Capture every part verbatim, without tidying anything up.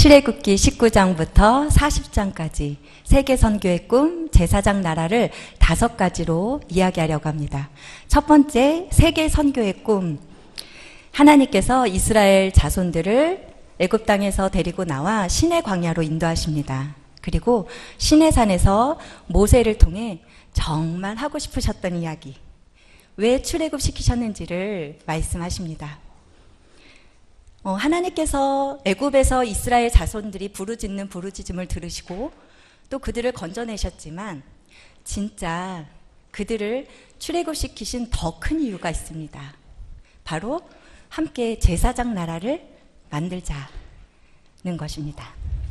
출애굽기 십구 장부터 사십 장까지 세계 선교의 꿈, 제사장 나라를 다섯 가지로 이야기하려고 합니다. 첫 번째, 세계 선교의 꿈. 하나님께서 이스라엘 자손들을 애굽 땅에서 데리고 나와 시내 광야로 인도하십니다. 그리고 시내산에서 모세를 통해 정말 하고 싶으셨던 이야기, 왜 출애굽 시키셨는지를 말씀하십니다. 어, 하나님께서 애굽에서 이스라엘 자손들이 부르짖는 부르짖음을 들으시고 또 그들을 건져내셨지만 진짜 그들을 출애굽시키신 더 큰 이유가 있습니다. 바로 함께 제사장 나라를 만들자는 것입니다.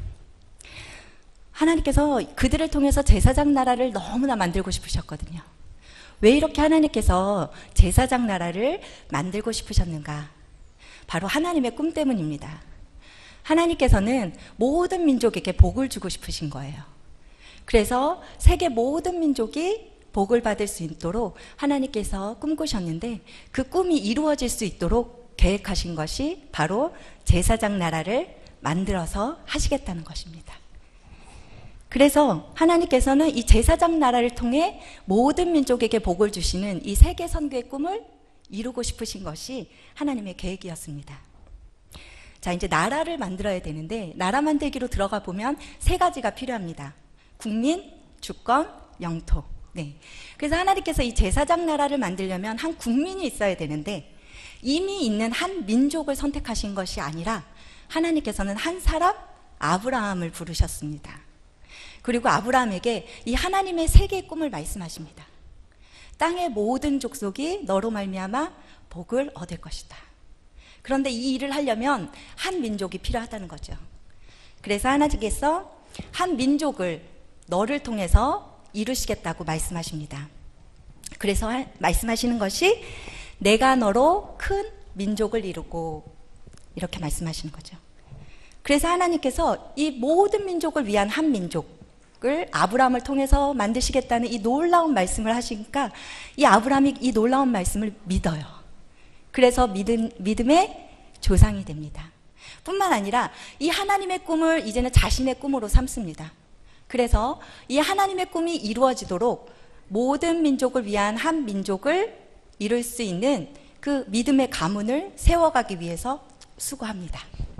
하나님께서 그들을 통해서 제사장 나라를 너무나 만들고 싶으셨거든요. 왜 이렇게 하나님께서 제사장 나라를 만들고 싶으셨는가? 바로 하나님의 꿈 때문입니다. 하나님께서는 모든 민족에게 복을 주고 싶으신 거예요. 그래서 세계 모든 민족이 복을 받을 수 있도록 하나님께서 꿈꾸셨는데 그 꿈이 이루어질 수 있도록 계획하신 것이 바로 제사장 나라를 만들어서 하시겠다는 것입니다. 그래서 하나님께서는 이 제사장 나라를 통해 모든 민족에게 복을 주시는 이 세계 선교의 꿈을 이루고 싶으신 것이 하나님의 계획이었습니다. 자, 이제 나라를 만들어야 되는데 나라 만들기로 들어가 보면 세 가지가 필요합니다. 국민, 주권, 영토. 네. 그래서 하나님께서 이 제사장 나라를 만들려면 한 국민이 있어야 되는데 이미 있는 한 민족을 선택하신 것이 아니라 하나님께서는 한 사람, 아브라함을 부르셨습니다. 그리고 아브라함에게 이 하나님의 세계의 꿈을 말씀하십니다. 땅의 모든 족속이 너로 말미암아 복을 얻을 것이다. 그런데 이 일을 하려면 한 민족이 필요하다는 거죠. 그래서 하나님께서 한 민족을 너를 통해서 이루시겠다고 말씀하십니다. 그래서 하, 말씀하시는 것이 내가 너로 큰 민족을 이루고 이렇게 말씀하시는 거죠. 그래서 하나님께서 이 모든 민족을 위한 한 민족 을 아브라함을 통해서 만드시겠다는 이 놀라운 말씀을 하시니까 이 아브라함이 이 놀라운 말씀을 믿어요. 그래서 믿음, 믿음의 조상이 됩니다. 뿐만 아니라 이 하나님의 꿈을 이제는 자신의 꿈으로 삼습니다. 그래서 이 하나님의 꿈이 이루어지도록 모든 민족을 위한 한 민족을 이룰 수 있는 그 믿음의 가문을 세워가기 위해서 수고합니다.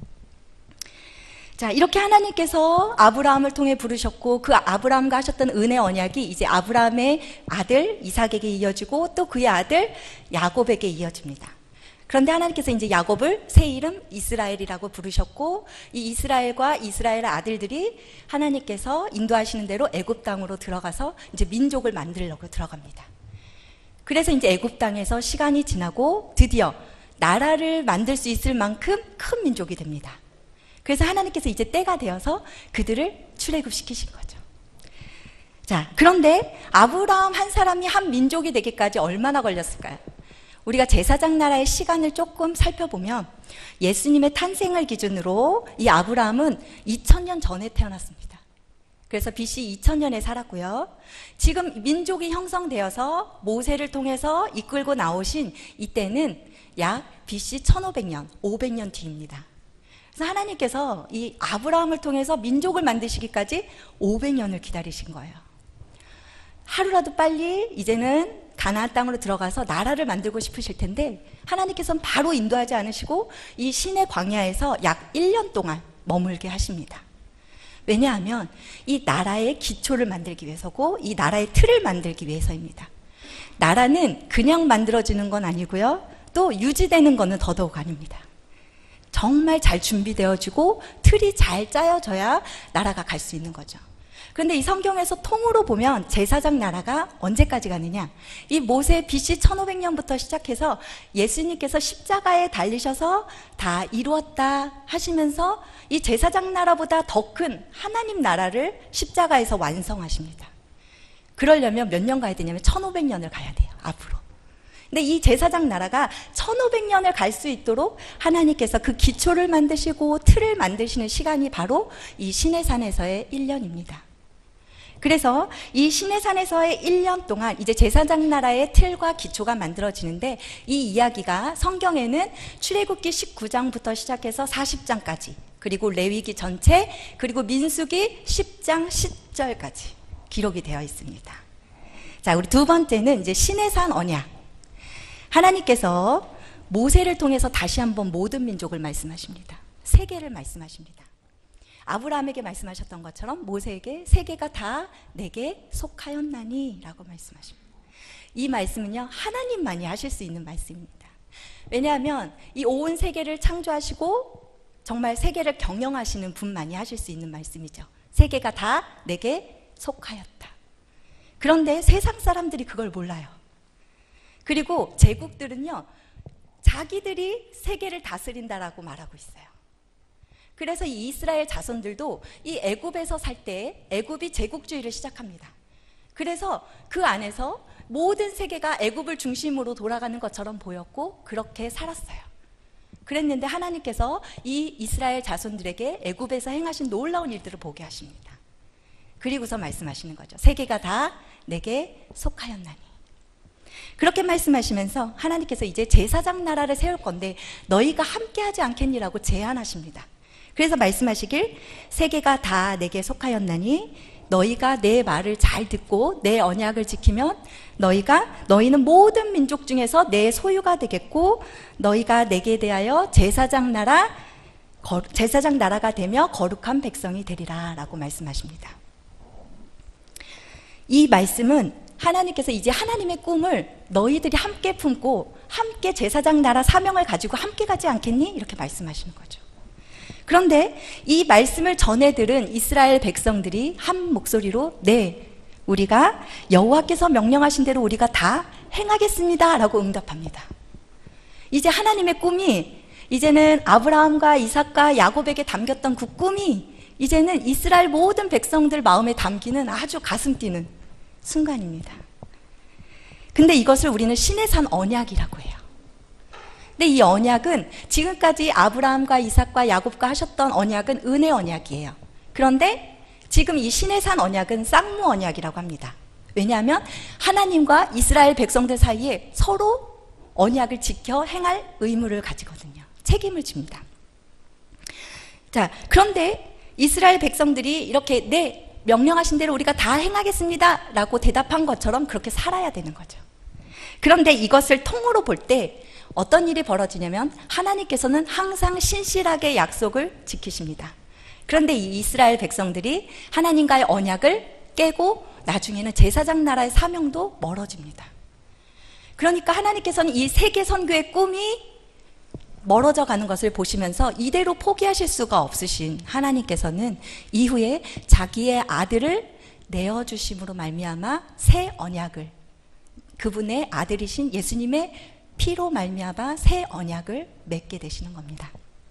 자, 이렇게 하나님께서 아브라함을 통해 부르셨고 그 아브라함과 하셨던 은혜 언약이 이제 아브라함의 아들 이삭에게 이어지고 또 그의 아들 야곱에게 이어집니다. 그런데 하나님께서 이제 야곱을 새 이름 이스라엘이라고 부르셨고 이 이스라엘과 이스라엘 아들들이 하나님께서 인도하시는 대로 애굽 땅으로 들어가서 이제 민족을 만들려고 들어갑니다. 그래서 이제 애굽 땅에서 시간이 지나고 드디어 나라를 만들 수 있을 만큼 큰 민족이 됩니다. 그래서 하나님께서 이제 때가 되어서 그들을 출애굽시키신 거죠. 자, 그런데 아브라함 한 사람이 한 민족이 되기까지 얼마나 걸렸을까요? 우리가 제사장 나라의 시간을 조금 살펴보면 예수님의 탄생을 기준으로 이 아브라함은 이천 년 전에 태어났습니다. 그래서 비씨 이천 년에 살았고요. 지금 민족이 형성되어서 모세를 통해서 이끌고 나오신 이때는 약 비씨 천오백 년, 오백 년 뒤입니다. 그래서 하나님께서 이 아브라함을 통해서 민족을 만드시기까지 오백 년을 기다리신 거예요. 하루라도 빨리 이제는 가나안 땅으로 들어가서 나라를 만들고 싶으실 텐데 하나님께서는 바로 인도하지 않으시고 이 시내 광야에서 약 일 년 동안 머물게 하십니다. 왜냐하면 이 나라의 기초를 만들기 위해서고 이 나라의 틀을 만들기 위해서입니다. 나라는 그냥 만들어지는 건 아니고요. 또 유지되는 거는 더더욱 아닙니다. 정말 잘 준비되어지고 틀이 잘 짜여져야 나라가 갈 수 있는 거죠. 그런데 이 성경에서 통으로 보면 제사장 나라가 언제까지 가느냐? 이 모세 비씨 천오백 년부터 시작해서 예수님께서 십자가에 달리셔서 다 이루었다 하시면서 이 제사장 나라보다 더 큰 하나님 나라를 십자가에서 완성하십니다. 그러려면 몇 년 가야 되냐면 천오백 년을 가야 돼요, 앞으로. 근데 이 제사장 나라가 천오백 년을 갈 수 있도록 하나님께서 그 기초를 만드시고 틀을 만드시는 시간이 바로 이 시내산에서의 일 년입니다. 그래서 이 시내산에서의 일 년 동안 이제 제사장 나라의 틀과 기초가 만들어지는데 이 이야기가 성경에는 출애굽기 십구 장부터 시작해서 사십 장까지 그리고 레위기 전체, 그리고 민수기 십 장 십 절까지 기록이 되어 있습니다. 자, 우리 두 번째는 이제 시내산 언약. 하나님께서 모세를 통해서 다시 한번 모든 민족을 말씀하십니다. 세계를 말씀하십니다. 아브라함에게 말씀하셨던 것처럼 모세에게 세계가 다 내게 속하였나니 라고 말씀하십니다. 이 말씀은요, 하나님만이 하실 수 있는 말씀입니다. 왜냐하면 이 온 세계를 창조하시고 정말 세계를 경영하시는 분만이 하실 수 있는 말씀이죠. 세계가 다 내게 속하였다. 그런데 세상 사람들이 그걸 몰라요. 그리고 제국들은요, 자기들이 세계를 다스린다라고 말하고 있어요. 그래서 이 이스라엘 자손들도 이 애굽에서 살 때 애굽이 제국주의를 시작합니다. 그래서 그 안에서 모든 세계가 애굽을 중심으로 돌아가는 것처럼 보였고 그렇게 살았어요. 그랬는데 하나님께서 이 이스라엘 자손들에게 애굽에서 행하신 놀라운 일들을 보게 하십니다. 그리고서 말씀하시는 거죠. 세계가 다 내게 속하였나니. 그렇게 말씀하시면서 하나님께서 이제 제사장 나라를 세울 건데 너희가 함께하지 않겠니라고 제안하십니다. 그래서 말씀하시길 세계가 다 내게 속하였나니 너희가 내 말을 잘 듣고 내 언약을 지키면 너희가 너희는 모든 민족 중에서 내 소유가 되겠고 너희가 내게 대하여 제사장 나라 제사장 나라가 되며 거룩한 백성이 되리라 라고 말씀하십니다. 이 말씀은 하나님께서 이제 하나님의 꿈을 너희들이 함께 품고 함께 제사장 나라 사명을 가지고 함께 가지 않겠니? 이렇게 말씀하시는 거죠. 그런데 이 말씀을 전해 들은 이스라엘 백성들이 한 목소리로 네, 우리가 여호와께서 명령하신 대로 우리가 다 행하겠습니다 라고 응답합니다. 이제 하나님의 꿈이 이제는 아브라함과 이삭과 야곱에게 담겼던 그 꿈이 이제는 이스라엘 모든 백성들 마음에 담기는 아주 가슴 뛰는 순간입니다. 근데 이것을 우리는 시내산 언약이라고 해요. 근데 이 언약은 지금까지 아브라함과 이삭과 야곱과 하셨던 언약은 은혜 언약이에요. 그런데 지금 이 시내산 언약은 쌍무 언약이라고 합니다. 왜냐하면 하나님과 이스라엘 백성들 사이에 서로 언약을 지켜 행할 의무를 가지거든요. 책임을 집니다. 자, 그런데 이스라엘 백성들이 이렇게 네, 명령하신 대로 우리가 다 행하겠습니다 라고 대답한 것처럼 그렇게 살아야 되는 거죠. 그런데 이것을 통으로 볼 때 어떤 일이 벌어지냐면 하나님께서는 항상 신실하게 약속을 지키십니다. 그런데 이 이스라엘 백성들이 하나님과의 언약을 깨고 나중에는 제사장 나라의 사명도 멀어집니다. 그러니까 하나님께서는 이 세계 선교의 꿈이 멀어져 가는 것을 보시면서 이대로 포기하실 수가 없으신 하나님께서는 이후에 자기의 아들을 내어주심으로 말미암아 새 언약을, 그분의 아들이신 예수님의 피로 말미암아 새 언약을 맺게 되시는 겁니다.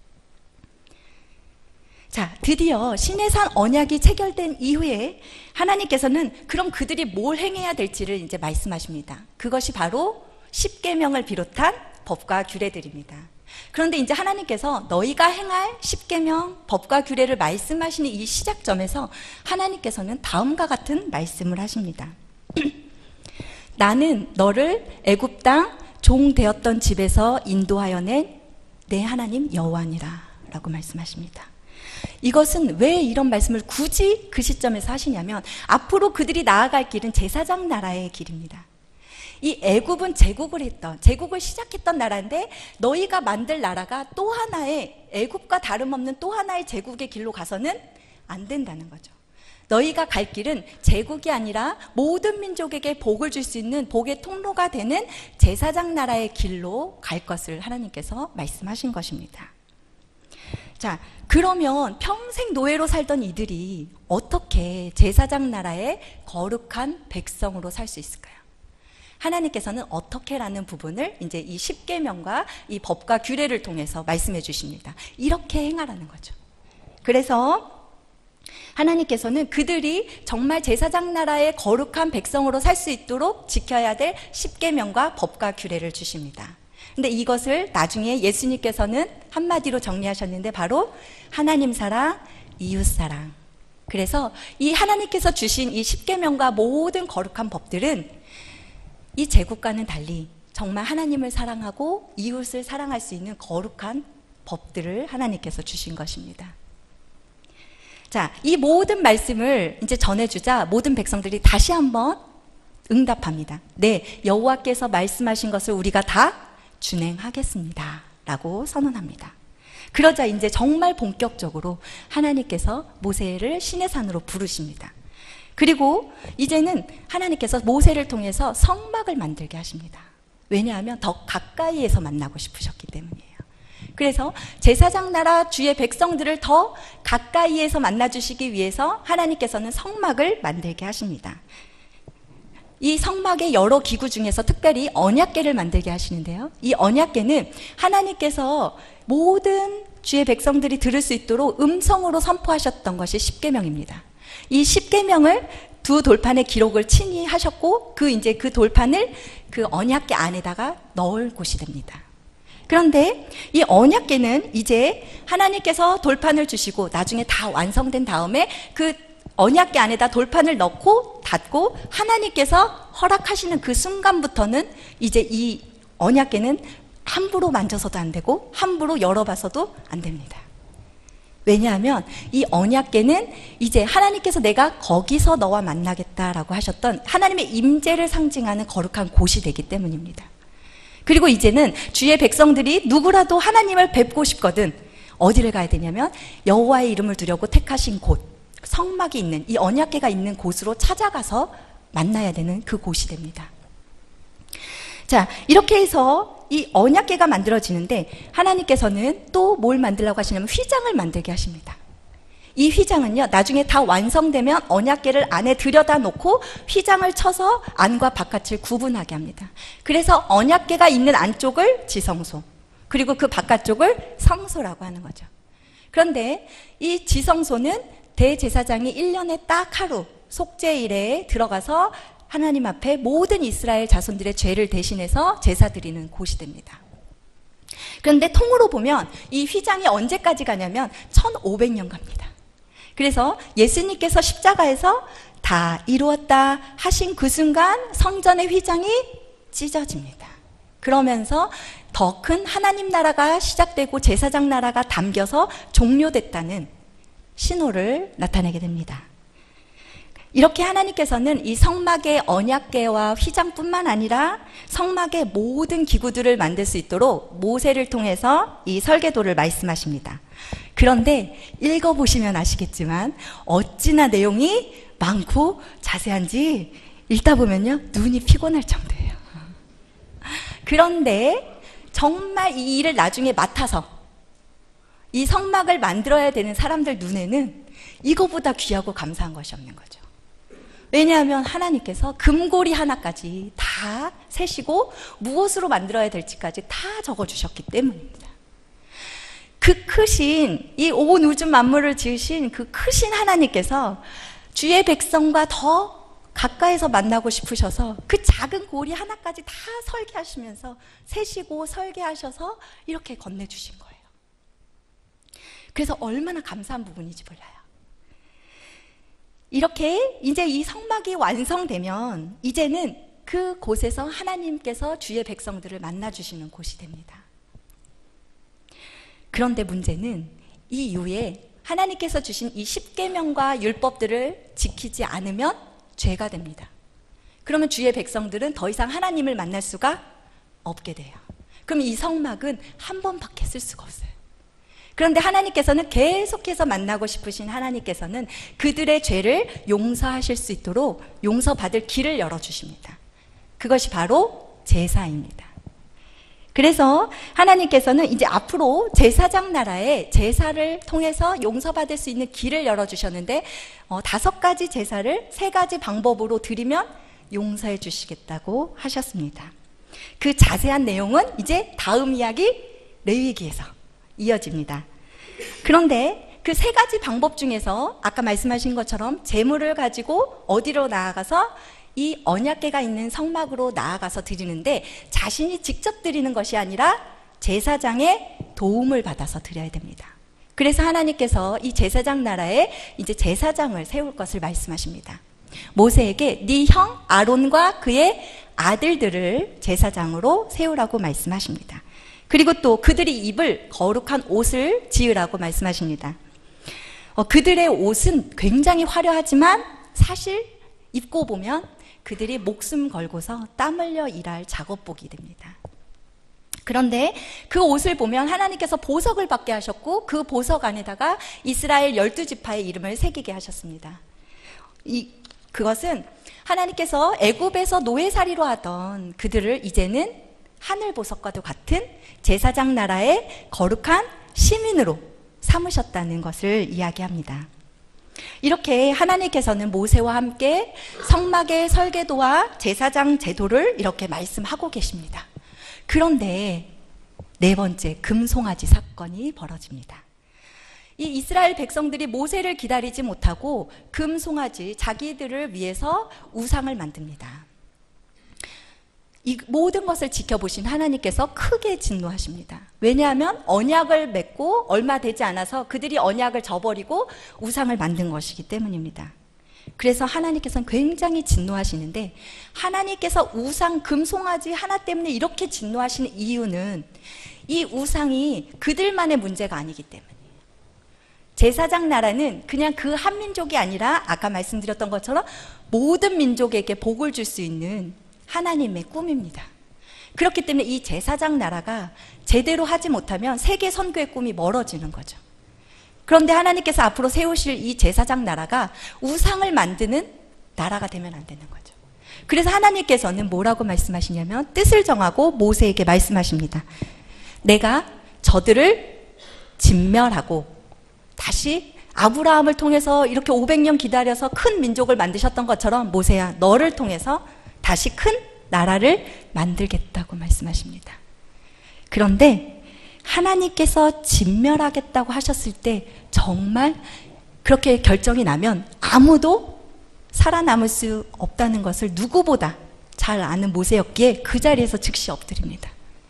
자, 드디어 시내산 언약이 체결된 이후에 하나님께서는 그럼 그들이 뭘 행해야 될지를 이제 말씀하십니다. 그것이 바로 십계명을 비롯한 법과 규례들입니다. 그런데 이제 하나님께서 너희가 행할 십계명, 법과 규례를 말씀하시는 이 시작점에서 하나님께서는 다음과 같은 말씀을 하십니다. 나는 너를 애굽 땅 종 되었던 집에서 인도하여 낸 내 하나님 여호와니라 라고 말씀하십니다. 이것은 왜 이런 말씀을 굳이 그 시점에서 하시냐면 앞으로 그들이 나아갈 길은 제사장 나라의 길입니다. 이 애굽은 제국을 했던, 제국을 시작했던 나라인데 너희가 만들 나라가 또 하나의 애굽과 다름없는 또 하나의 제국의 길로 가서는 안 된다는 거죠. 너희가 갈 길은 제국이 아니라 모든 민족에게 복을 줄 수 있는 복의 통로가 되는 제사장 나라의 길로 갈 것을 하나님께서 말씀하신 것입니다. 자, 그러면 평생 노예로 살던 이들이 어떻게 제사장 나라의 거룩한 백성으로 살 수 있을까요? 하나님께서는 어떻게라는 부분을 이제 이 십계명과 이 법과 규례를 통해서 말씀해 주십니다. 이렇게 행하라는 거죠. 그래서 하나님께서는 그들이 정말 제사장 나라의 거룩한 백성으로 살 수 있도록 지켜야 될 십계명과 법과 규례를 주십니다. 근데 이것을 나중에 예수님께서는 한마디로 정리하셨는데 바로 하나님 사랑, 이웃 사랑. 그래서 이 하나님께서 주신 이 십계명과 모든 거룩한 법들은 이 제국과는 달리 정말 하나님을 사랑하고 이웃을 사랑할 수 있는 거룩한 법들을 하나님께서 주신 것입니다. 자, 이 모든 말씀을 이제 전해주자 모든 백성들이 다시 한번 응답합니다. 네, 여호와께서 말씀하신 것을 우리가 다 준행하겠습니다 라고 선언합니다. 그러자 이제 정말 본격적으로 하나님께서 모세를 시내산으로 부르십니다. 그리고 이제는 하나님께서 모세를 통해서 성막을 만들게 하십니다. 왜냐하면 더 가까이에서 만나고 싶으셨기 때문이에요. 그래서 제사장 나라 주의 백성들을 더 가까이에서 만나주시기 위해서 하나님께서는 성막을 만들게 하십니다. 이 성막의 여러 기구 중에서 특별히 언약궤를 만들게 하시는데요. 이 언약궤는 하나님께서 모든 주의 백성들이 들을 수 있도록 음성으로 선포하셨던 것이 십계명입니다. 이 십계명을 두 돌판에 기록을 친히 하셨고 그 이제 그 돌판을 그 언약궤 안에다가 넣을 곳이 됩니다. 그런데 이 언약궤는 이제 하나님께서 돌판을 주시고 나중에 다 완성된 다음에 그 언약궤 안에다 돌판을 넣고 닫고 하나님께서 허락하시는 그 순간부터는 이제 이 언약궤는 함부로 만져서도 안 되고 함부로 열어봐서도 안 됩니다. 왜냐하면 이 언약궤는 이제 하나님께서 내가 거기서 너와 만나겠다라고 하셨던 하나님의 임재를 상징하는 거룩한 곳이 되기 때문입니다. 그리고 이제는 주의 백성들이 누구라도 하나님을 뵙고 싶거든 어디를 가야 되냐면 여호와의 이름을 두려고 택하신 곳, 성막이 있는 이 언약궤가 있는 곳으로 찾아가서 만나야 되는 그 곳이 됩니다. 자, 이렇게 해서 이 언약궤가 만들어지는데 하나님께서는 또 뭘 만들라고 하시냐면 휘장을 만들게 하십니다. 이 휘장은요 나중에 다 완성되면 언약궤를 안에 들여다 놓고 휘장을 쳐서 안과 바깥을 구분하게 합니다. 그래서 언약궤가 있는 안쪽을 지성소, 그리고 그 바깥쪽을 성소라고 하는 거죠. 그런데 이 지성소는 대제사장이 일 년에 딱 하루 속죄일에 들어가서 하나님 앞에 모든 이스라엘 자손들의 죄를 대신해서 제사 드리는 곳이 됩니다. 그런데 통으로 보면 이 휘장이 언제까지 가냐면 천오백 년 갑니다. 그래서 예수님께서 십자가에서 다 이루었다 하신 그 순간 성전의 휘장이 찢어집니다. 그러면서 더 큰 하나님 나라가 시작되고 제사장 나라가 담겨서 종료됐다는 신호를 나타내게 됩니다. 이렇게 하나님께서는 이 성막의 언약궤와 휘장뿐만 아니라 성막의 모든 기구들을 만들 수 있도록 모세를 통해서 이 설계도를 말씀하십니다. 그런데 읽어보시면 아시겠지만 어찌나 내용이 많고 자세한지 읽다 보면요 눈이 피곤할 정도예요. 그런데 정말 이 일을 나중에 맡아서 이 성막을 만들어야 되는 사람들 눈에는 이거보다 귀하고 감사한 것이 없는 거죠. 왜냐하면 하나님께서 금고리 하나까지 다 세시고 무엇으로 만들어야 될지까지 다 적어주셨기 때문입니다. 그 크신 이 온 우주 만물을 지으신 그 크신 하나님께서 주의 백성과 더 가까이서 만나고 싶으셔서 그 작은 고리 하나까지 다 설계하시면서 세시고 설계하셔서 이렇게 건네주신 거예요. 그래서 얼마나 감사한 부분인지 몰라요. 이렇게 이제 이 성막이 완성되면 이제는 그 곳에서 하나님께서 주의 백성들을 만나주시는 곳이 됩니다. 그런데 문제는 이 이후에 하나님께서 주신 이 십계명과 율법들을 지키지 않으면 죄가 됩니다. 그러면 주의 백성들은 더 이상 하나님을 만날 수가 없게 돼요. 그럼 이 성막은 한 번밖에 쓸 수가 없어요. 그런데 하나님께서는 계속해서 만나고 싶으신 하나님께서는 그들의 죄를 용서하실 수 있도록 용서받을 길을 열어주십니다. 그것이 바로 제사입니다. 그래서 하나님께서는 이제 앞으로 제사장 나라에 제사를 통해서 용서받을 수 있는 길을 열어주셨는데 어, 다섯 가지 제사를 세 가지 방법으로 드리면 용서해 주시겠다고 하셨습니다. 그 자세한 내용은 이제 다음 이야기 레위기에서 이어집니다. 그런데 그 세 가지 방법 중에서 아까 말씀하신 것처럼 제물을 가지고 어디로 나아가서 이 언약궤가 있는 성막으로 나아가서 드리는데 자신이 직접 드리는 것이 아니라 제사장의 도움을 받아서 드려야 됩니다. 그래서 하나님께서 이 제사장 나라에 이제 제사장을 세울 것을 말씀하십니다. 모세에게 네 형 아론과 그의 아들들을 제사장으로 세우라고 말씀하십니다. 그리고 또 그들이 입을 거룩한 옷을 지으라고 말씀하십니다. 어, 그들의 옷은 굉장히 화려하지만 사실 입고 보면 그들이 목숨 걸고서 땀 흘려 일할 작업복이 됩니다. 그런데 그 옷을 보면 하나님께서 보석을 받게 하셨고 그 보석 안에다가 이스라엘 열두 지파의 이름을 새기게 하셨습니다. 이, 그것은 하나님께서 애굽에서 노예살이로 하던 그들을 이제는 하늘 보석과도 같은 제사장 나라의 거룩한 시민으로 삼으셨다는 것을 이야기합니다. 이렇게 하나님께서는 모세와 함께 성막의 설계도와 제사장 제도를 이렇게 말씀하고 계십니다. 그런데 네 번째 금송아지 사건이 벌어집니다. 이 이스라엘 백성들이 모세를 기다리지 못하고 금송아지 자기들을 위해서 우상을 만듭니다. 이 모든 것을 지켜보신 하나님께서 크게 진노하십니다. 왜냐하면 언약을 맺고 얼마 되지 않아서 그들이 언약을 저버리고 우상을 만든 것이기 때문입니다. 그래서 하나님께서는 굉장히 진노하시는데 하나님께서 우상 금송아지 하나 때문에 이렇게 진노하시는 이유는 이 우상이 그들만의 문제가 아니기 때문이에요. 제사장 나라는 그냥 그 한 민족이 아니라 아까 말씀드렸던 것처럼 모든 민족에게 복을 줄 수 있는 하나님의 꿈입니다. 그렇기 때문에 이 제사장 나라가 제대로 하지 못하면 세계 선교의 꿈이 멀어지는 거죠. 그런데 하나님께서 앞으로 세우실 이 제사장 나라가 우상을 만드는 나라가 되면 안 되는 거죠. 그래서 하나님께서는 뭐라고 말씀하시냐면 뜻을 정하고 모세에게 말씀하십니다. 내가 저들을 진멸하고 다시 아브라함을 통해서 이렇게 오백 년 기다려서 큰 민족을 만드셨던 것처럼 모세야 너를 통해서 다시 큰 나라를 만들겠다고 말씀하십니다. 그런데 하나님께서 진멸하겠다고 하셨을 때 정말 그렇게 결정이 나면 아무도 살아남을 수 없다는 것을 누구보다 잘 아는 모세였기에 그 자리에서 즉시 엎드립니다.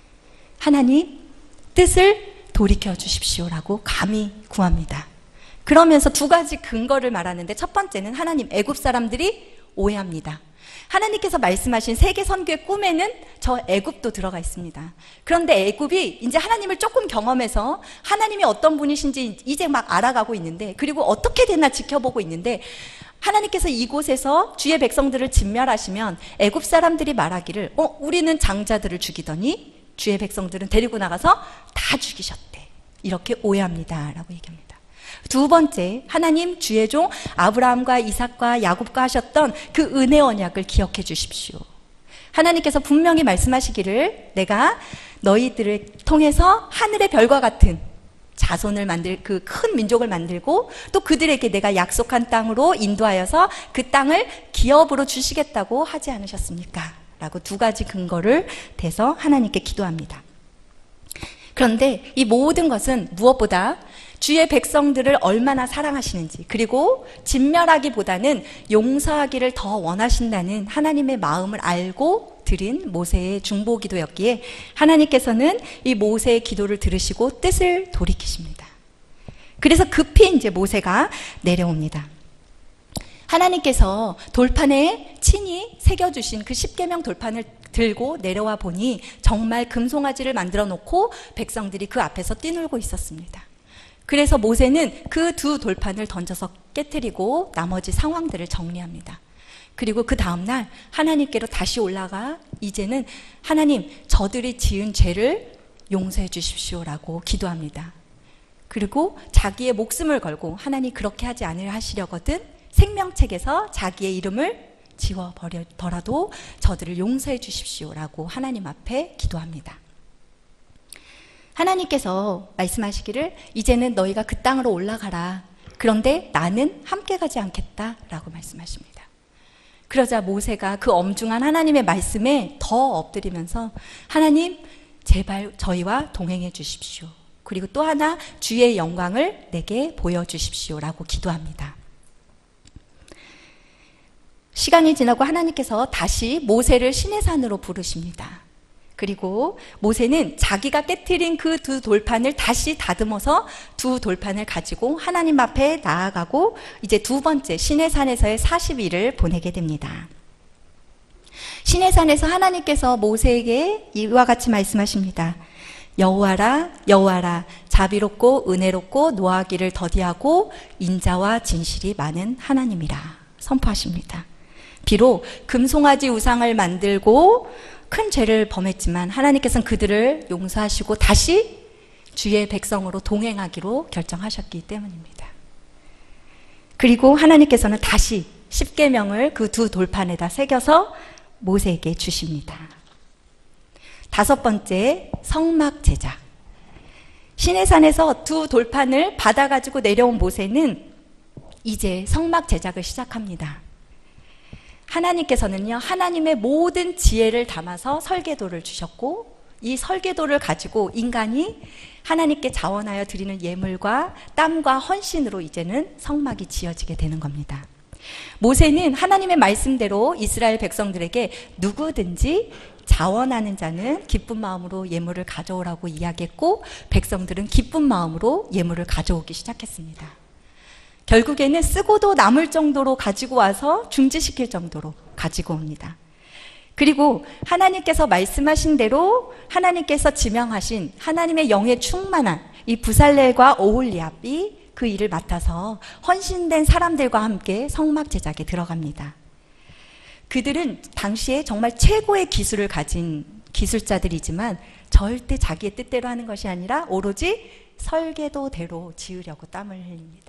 하나님 뜻을 돌이켜 주십시오라고 감히 구합니다. 그러면서 두 가지 근거를 말하는데 첫 번째는 하나님 애굽 사람들이 오해합니다. 하나님께서 말씀하신 세계 선교의 꿈에는 저 애굽도 들어가 있습니다. 그런데 애굽이 이제 하나님을 조금 경험해서 하나님이 어떤 분이신지 이제 막 알아가고 있는데 그리고 어떻게 되나 지켜보고 있는데 하나님께서 이곳에서 주의 백성들을 진멸하시면 애굽 사람들이 말하기를 어 우리는 장자들을 죽이더니 주의 백성들은 데리고 나가서 다 죽이셨대. 이렇게 오해합니다 라고 얘기합니다. 두 번째, 하나님 주의 종 아브라함과 이삭과 야곱과 하셨던 그 은혜 언약을 기억해 주십시오. 하나님께서 분명히 말씀하시기를 내가 너희들을 통해서 하늘의 별과 같은 자손을 만들 그 큰 민족을 만들고 또 그들에게 내가 약속한 땅으로 인도하여서 그 땅을 기업으로 주시겠다고 하지 않으셨습니까? 라고 두 가지 근거를 대서 하나님께 기도합니다. 그런데 이 모든 것은 무엇보다 주의 백성들을 얼마나 사랑하시는지 그리고 진멸하기보다는 용서하기를 더 원하신다는 하나님의 마음을 알고 드린 모세의 중보기도였기에 하나님께서는 이 모세의 기도를 들으시고 뜻을 돌이키십니다. 그래서 급히 이제 모세가 내려옵니다. 하나님께서 돌판에 친히 새겨주신 그 십계명 돌판을 들고 내려와 보니 정말 금송아지를 만들어 놓고 백성들이 그 앞에서 뛰놀고 있었습니다. 그래서 모세는 그 두 돌판을 던져서 깨트리고 나머지 상황들을 정리합니다. 그리고 그 다음날 하나님께로 다시 올라가 이제는 하나님 저들이 지은 죄를 용서해 주십시오라고 기도합니다. 그리고 자기의 목숨을 걸고 하나님 그렇게 하지 않으려 하시려거든 생명책에서 자기의 이름을 지워버리더라도 저들을 용서해 주십시오라고 하나님 앞에 기도합니다. 하나님께서 말씀하시기를 이제는 너희가 그 땅으로 올라가라. 그런데 나는 함께 가지 않겠다라고 말씀하십니다. 그러자 모세가 그 엄중한 하나님의 말씀에 더 엎드리면서 하나님 제발 저희와 동행해 주십시오. 그리고 또 하나 주의 영광을 내게 보여주십시오라고 기도합니다. 시간이 지나고 하나님께서 다시 모세를 시내산으로 부르십니다. 그리고 모세는 자기가 깨트린 그 두 돌판을 다시 다듬어서 두 돌판을 가지고 하나님 앞에 나아가고 이제 두 번째 시내산에서의 사십 일을 보내게 됩니다. 시내산에서 하나님께서 모세에게 이와 같이 말씀하십니다. 여호와라 여호와라 자비롭고 은혜롭고 노하기를 더디하고 인자와 진실이 많은 하나님이라 선포하십니다. 비록 금송아지 우상을 만들고 큰 죄를 범했지만 하나님께서는 그들을 용서하시고 다시 주의 백성으로 동행하기로 결정하셨기 때문입니다. 그리고 하나님께서는 다시 십계명을 그 두 돌판에다 새겨서 모세에게 주십니다. 다섯 번째, 성막 제작. 시내산에서 두 돌판을 받아가지고 내려온 모세는 이제 성막 제작을 시작합니다. 하나님께서는요, 하나님의 모든 지혜를 담아서 설계도를 주셨고, 이 설계도를 가지고 인간이 하나님께 자원하여 드리는 예물과 땀과 헌신으로 이제는 성막이 지어지게 되는 겁니다. 모세는 하나님의 말씀대로 이스라엘 백성들에게 누구든지 자원하는 자는 기쁜 마음으로 예물을 가져오라고 이야기했고, 백성들은 기쁜 마음으로 예물을 가져오기 시작했습니다. 결국에는 쓰고도 남을 정도로 가지고 와서 중지시킬 정도로 가지고 옵니다. 그리고 하나님께서 말씀하신 대로 하나님께서 지명하신 하나님의 영에 충만한 이 부살렐과 오홀리압이 그 일을 맡아서 헌신된 사람들과 함께 성막 제작에 들어갑니다. 그들은 당시에 정말 최고의 기술을 가진 기술자들이지만 절대 자기의 뜻대로 하는 것이 아니라 오로지 설계도대로 지으려고 땀을 흘립니다.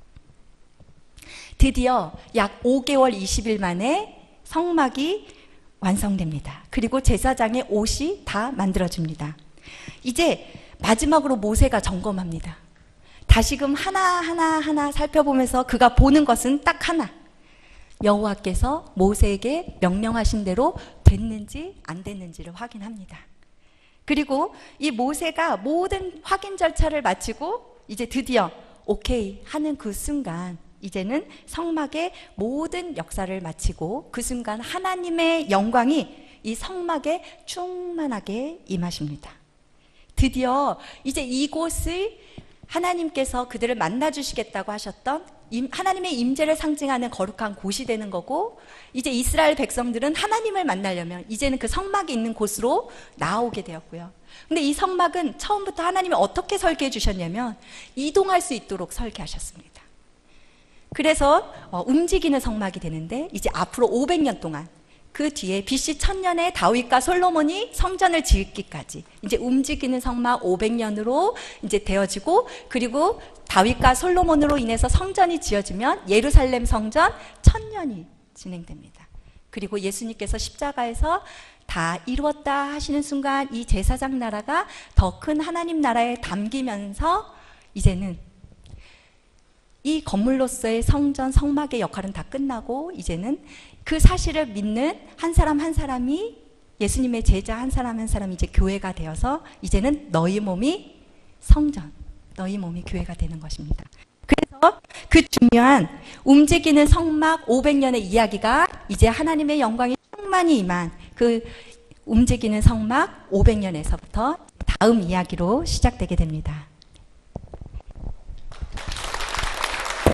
드디어 약 오 개월 이십 일 만에 성막이 완성됩니다. 그리고 제사장의 옷이 다 만들어집니다. 이제 마지막으로 모세가 점검합니다. 다시금 하나하나 하나 살펴보면서 그가 보는 것은 딱 하나. 여호와께서 모세에게 명령하신 대로 됐는지 안 됐는지를 확인합니다. 그리고 이 모세가 모든 확인 절차를 마치고 이제 드디어 오케이 하는 그 순간, 이제는 성막의 모든 역사를 마치고 그 순간 하나님의 영광이 이 성막에 충만하게 임하십니다. 드디어 이제 이곳을 하나님께서 그들을 만나주시겠다고 하셨던 하나님의 임재를 상징하는 거룩한 곳이 되는 거고, 이제 이스라엘 백성들은 하나님을 만나려면 이제는 그 성막이 있는 곳으로 나아오게 되었고요. 근데 이 성막은 처음부터 하나님이 어떻게 설계해 주셨냐면 이동할 수 있도록 설계하셨습니다. 그래서 어, 움직이는 성막이 되는데 이제 앞으로 오백 년 동안, 그 뒤에 비씨 천 년에 다윗과 솔로몬이 성전을 짓기까지 이제 움직이는 성막 오백 년으로 이제 되어지고, 그리고 다윗과 솔로몬으로 인해서 성전이 지어지면 예루살렘 성전 천 년이 진행됩니다. 그리고 예수님께서 십자가에서 다 이루었다 하시는 순간 이 제사장 나라가 더 큰 하나님 나라에 담기면서 이제는 이 건물로서의 성전, 성막의 역할은 다 끝나고 이제는 그 사실을 믿는 한 사람 한 사람이 예수님의 제자 한 사람 한 사람이 이제 교회가 되어서 이제는 너희 몸이 성전, 너희 몸이 교회가 되는 것입니다. 그래서 그 중요한 움직이는 성막 오백 년의 이야기가 이제 하나님의 영광이 충만히 임한 그 움직이는 성막 오백 년에서부터 다음 이야기로 시작되게 됩니다.